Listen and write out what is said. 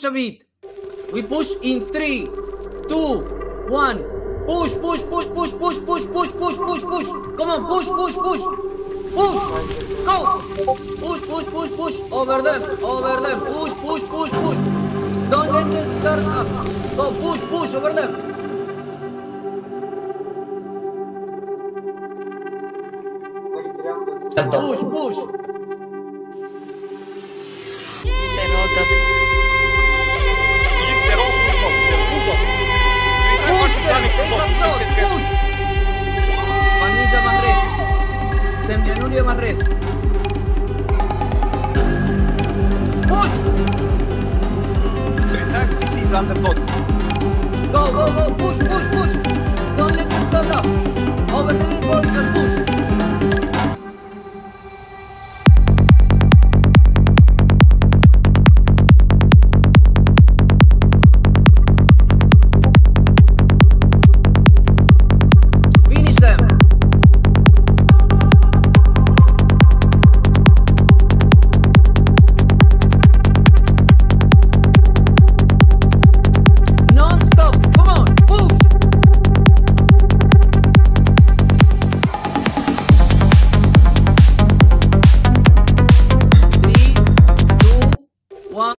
push a bit. We push in 3, 2, 1. Push, push, push, push, push, push, push, push, push, push. Come on, push, push, push. Push. Go. Push, push, push, push. Over them, over them. Push, push, push, push. Don't let them start up. Go, push, push, over them. Push, push. Vanilla más res. Semianuria más res. Push. Go, go, go. Push, push, push. Don't let them stand up. Over the lead, boys.